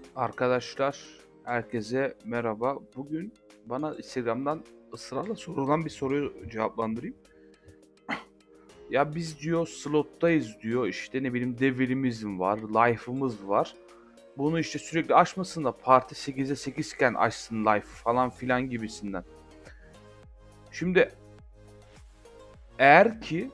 Arkadaşlar, herkese merhaba. Bugün bana Instagram'dan ısrarla sorulan bir soruyu cevaplandırayım. Ya biz diyor slottayız diyor. İşte ne bileyim devilimiz var, life'ımız var. Bunu işte sürekli açmasın da parti 8'e 8 iken açsın life falan filan gibisinden. Şimdi eğer ki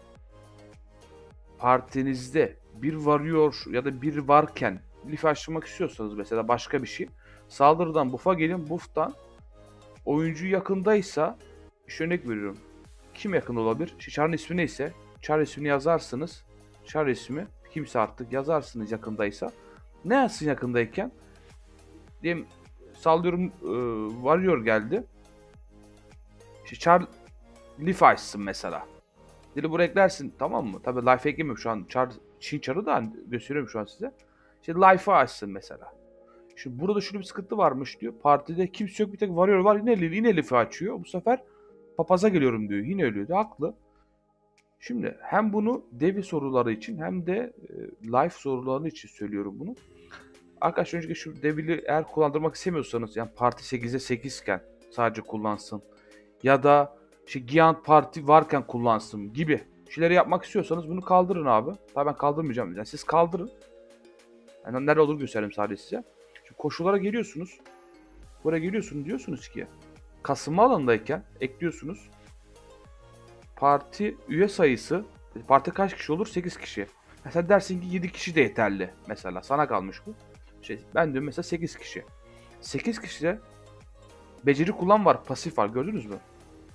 partinizde bir varıyor ya da bir varken life açmak istiyorsanız mesela başka bir şey. Saldırıdan buff'a gelin, buff'tan oyuncu yakındaysa, işte örnek veriyorum. Kim yakın olabilir? İşte Char'ın ismi neyse, Char ismini yazarsınız. Char ismi kimse artık yazarsınız yakındaysa. Ne yazsın yakındayken? Diyelim sallıyorum Warrior geldi. İşte Char Leaf açsın mesela. Dili buraya eklersin, tamam mı? Tabii Life eklemiyorum şu an. Char, Çin Char'ı da gösteriyorum şu an size. İşte Life'ı açsın mesela. Şimdi burada şöyle bir sıkıntı varmış diyor. Partide kimse yok, bir tek Warrior var, yine Leaf'i açıyor. Bu sefer papaza geliyorum diyor. Yine ölüyor. Haklı. Şimdi hem bunu Devi soruları için hem de life soruları için söylüyorum bunu. Arkadaşlar önceki şu Devi'li eğer kullandırmak istemiyorsanız, yani parti 8'e 8 iken sadece kullansın ya da işte Giant Parti varken kullansın gibi şeyleri yapmak istiyorsanız bunu kaldırın abi. Tabii ben kaldırmayacağım. Yani siz kaldırın. Yani nerede olur göstereyim sadece size. Şimdi koşullara geliyorsunuz. Buraya geliyorsunuz, diyorsunuz ki kasılma alanındayken ekliyorsunuz. Parti üye sayısı, parti kaç kişi olur? 8 kişi. Mesela dersin ki 7 kişi de yeterli. Mesela sana kalmış bu. Ben diyorum mesela 8 kişi. 8 kişide beceri kullan var, pasif var. Gördünüz mü?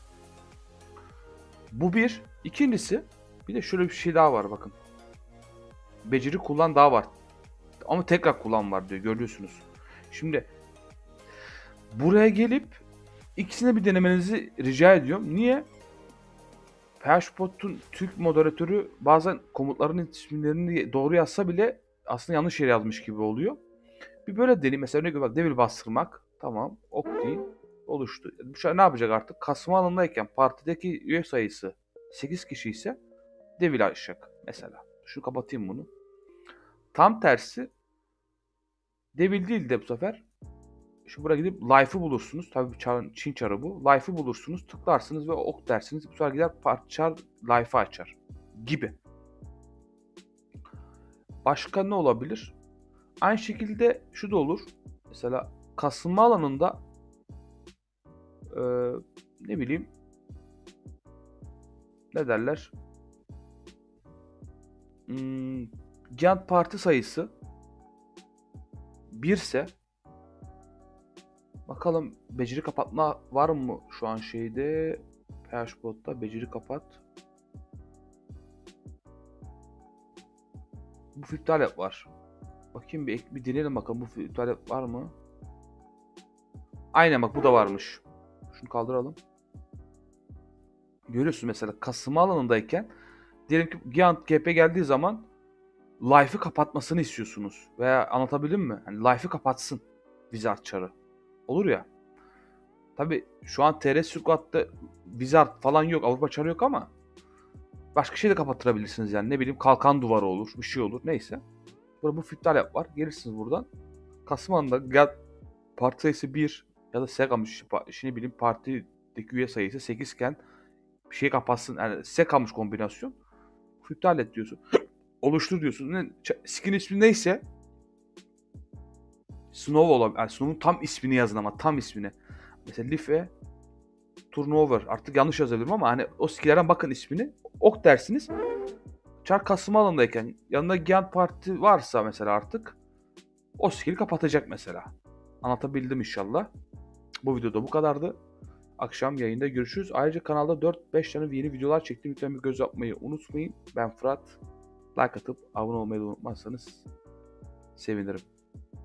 Bu bir. İkincisi, bir de şöyle bir şey daha var bakın. Beceri kullan daha var. Ama tekrar kullan var diyor, görüyorsunuz. Şimdi buraya gelip ikisine bir denemenizi rica ediyorum. Niye? PHPOT'un Türk moderatörü bazen komutların isimlerini doğru yazsa bile aslında yanlış yere yazmış gibi oluyor. Bir böyle deneyim. Mesela örnek veriyorum, devil bastırmak. Tamam. Ok değil. Oluştu. Bu şey ne yapacak artık? Kasma alanındayken partideki üye sayısı 8 kişi ise devil açacak mesela. Şunu kapatayım bunu. Tam tersi devil değil de bu sefer şu buraya gidip life'ı bulursunuz. Tabii Çin çarı bu. Life'ı bulursunuz. Tıklarsınız ve ok dersiniz. Bu sefer gider char life'ı açar. Gibi. Başka ne olabilir? Aynı şekilde şu da olur. Mesela kasılma alanında eee, ne bileyim, ne derler? Giant parti sayısı 1 ise bakalım beceri kapatma var mı şu an şeyde, PHP'da beceri kapat. Bu iptal et var. Bakayım bir deneyelim bakalım bu iptal et var mı? Aynen bak, bu da varmış. Şunu kaldıralım. Görüyorsun mesela kasılma alanındayken diyelim ki Giant GP geldiği zaman Life'ı kapatmasını istiyorsunuz. Veya anlatabildim mi? Yani Life'ı kapatsın Wizard çarı. Olur ya. Tabi şu an TR Squad'da Wizard falan yok. Avrupa çarı yok ama başka şey de kapattırabilirsiniz yani. Ne bileyim, kalkan duvarı olur. Bir şey olur. Neyse. Burada bu iptal yap var. Gelirsiniz buradan. Kasım ayında parti sayısı 1 ya da Segamış, şimdi bileyim partideki üye sayısı 8 iken bir şey kapatsın. Yani size kalmış kombinasyon. İptal et diyorsun. Oluştur diyorsun. Skin ismi neyse Snow olabilir. Yani Snow'un tam ismini yazın ama tam ismini. Mesela Life Turnover. Artık yanlış yazabilirim ama hani o skillerden bakın ismini. Ok dersiniz. Çar kasma alanındayken yanında Giant Parti varsa mesela artık o skill'i kapatacak mesela. Anlatabildim inşallah. Bu videoda bu kadardı. Akşam yayında görüşürüz. Ayrıca kanalda 4-5 tane yeni videolar çektim. Lütfen bir göz atmayı unutmayın. Ben Fırat. Like atıp abone olmayı da unutmazsanız sevinirim.